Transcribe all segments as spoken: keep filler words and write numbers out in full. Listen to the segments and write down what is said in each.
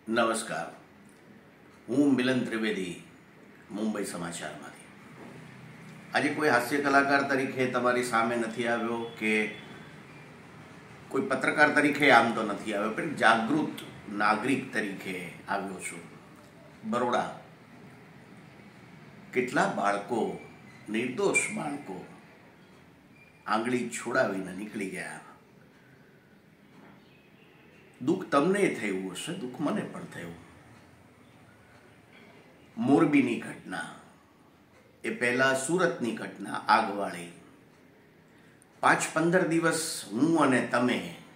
નમસ્કાર, હું મિલન ત્રિવેદી મુંબઈ સમાચારમાંથી. આજે કોઈ હાસ્ય કલાકાર તરીકે તમારી સામે નથી આવ્યો કે કોઈ પત્રકાર તરીકે આમ તો નથી આવ્યો, પણ જાગૃત નાગરિક તરીકે આવ્યો છું. બરોડા કેટલા બાળકો, નિર્દોષ બાળકો આંગળી છોડાવીને નીકળી ગયા. દુઃખ તમને થયું હશે, દુઃખ મને પણ થયું. મોરબીની ઘટના, એ પહેલા સુરતની ઘટના આગવાળી. પાંચ પંદર દિવસ હું અને તમે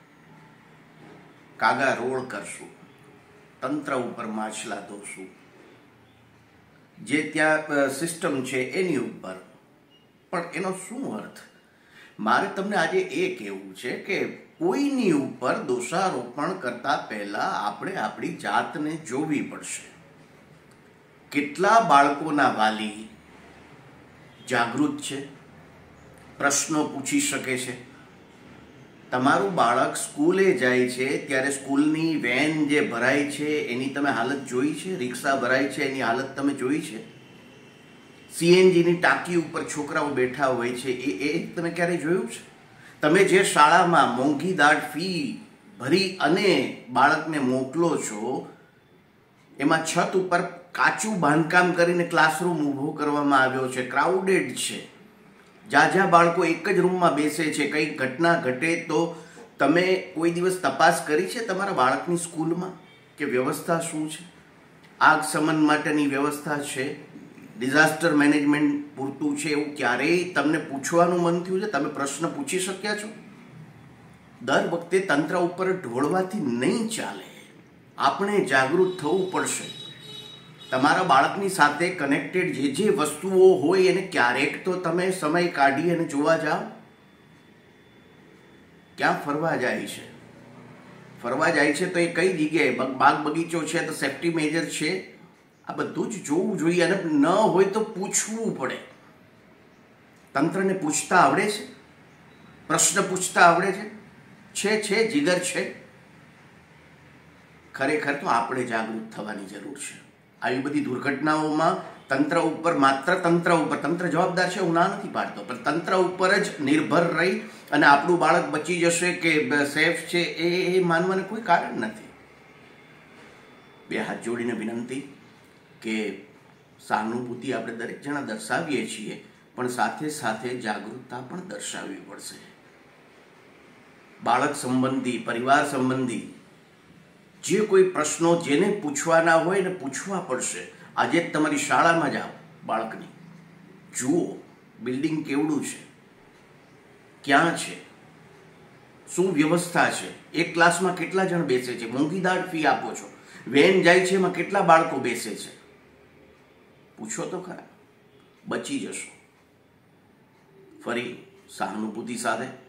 કાગા રોળ કરશું, તંત્ર ઉપર માછલા ધોશું, જે ત્યાં સિસ્ટમ છે એની ઉપર. પણ એનો શું અર્થ? મારે તમને આજે એ કહેવું છે કે કોઈની ઉપર દોષારોપણ કરતા પહેલા આપણે આપણી જાતને જોવી પડશે. કેટલા બાળકોના વાલી જાગૃત છે, પ્રશ્નો પૂછી શકે છે? તમારું બાળક સ્કૂલે જાય છે ત્યારે સ્કૂલની વેન જે ભરાય છે એની તમે હાલત જોઈ છે? રિક્ષા ભરાય છે એની હાલત તમે જોઈ છે? સીએનજીની ટાંકી ઉપર છોકરાઓ બેઠા હોય છે એ એ તમે ક્યારેય જોયું છે? તમે જે શાળામાં મોંઘી દાટ ફી ભરી અને બાળકને મોકલો છો એમાં છત ઉપર કાચું બાંધકામ કરીને ક્લાસરૂમ ઊભો કરવામાં આવ્યો છે, ક્રાઉડેડ છે, જ્યાં જ્યાં બાળકો એક જ રૂમમાં બેસે છે. કંઈ ઘટના ઘટે તો તમે કોઈ દિવસ તપાસ કરી છે તમારા બાળકની સ્કૂલમાં કે વ્યવસ્થા શું છે? આગ શમન માટેની વ્યવસ્થા છે? ડિઝાસ્ટર મેનેજમેન્ટ પૂરતું છે? એવું ક્યારેય તમને પૂછવાનું મન થયું છે? તમે પ્રશ્ન પૂછી શક્યા છો? દર વખતે તંત્ર ઉપર ઢોળવાથી નહીં ચાલે. આપણે જાગૃત થવું પડશે. તમારા બાળકની સાથે કનેક્ટેડ જે જે વસ્તુઓ હોય એને ક્યારેક તો તમે સમય કાઢી અને જોવા જાઓ. ક્યાં ફરવા જાય છે? ફરવા જાય છે તો એ કઈ જગ્યાએ? બાગ બગીચો છે તો સેફ્ટી મેજર છે? આ બધું જ જોવું જોઈએ. અને ન હોય તો પૂછવું પડે. તંત્રને પૂછતા આવડે છે? પ્રશ્ન પૂછતા આવડે છે? છે છે જીગર છે? ખરેખર તો આપણે જાગૃત થવાની જરૂર છે. આવી બધી દુર્ઘટનાઓમાં તંત્ર ઉપર, માત્ર તંત્ર ઉપર, તંત્ર જવાબદાર છે હું ના નથી પાડતો, પણ તંત્ર ઉપર જ નિર્ભર રહી અને આપણું બાળક બચી જશે કે સેફ છે એ માનવાનું કોઈ કારણ નથી. બે હાથ જોડીને વિનંતી કે સહાનુભૂતિ આપણે દરેક જણા દર્શાવીએ છીએ, પણ સાથે સાથે જાગૃતતા પણ દર્શાવવી પડશે. બાળક સંબંધી, પરિવાર સંબંધી જે કોઈ પ્રશ્નો જેને પૂછવાના હોય ને પૂછવા પડશે. આજે જ તમારી શાળામાં જાઓ, બાળકની જુઓ બિલ્ડિંગ કેવડું છે, ક્યાં છે, શું વ્યવસ્થા છે, એક ક્લાસમાં કેટલા જણ બેસે છે, મોંઘી દાટ ફી આપો છો, વેન જાય છે એમાં કેટલા બાળકો બેસે છે? પૂછો તો ખરા, બચી જશો. ફરી સહાનુભૂતિ સાથે